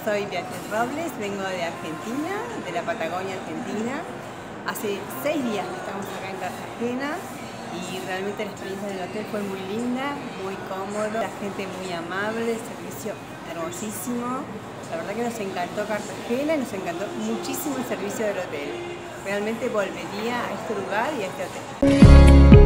soy Beatriz Robles, vengo de Argentina, de la Patagonia Argentina. Hace 6 días que estamos acá en Cartagena y realmente la experiencia del hotel fue muy linda, muy cómodo, la gente muy amable, el servicio hermosísimo. La verdad que nos encantó Cartagena y nos encantó muchísimo el servicio del hotel. Realmente volvería a este lugar y a este hotel.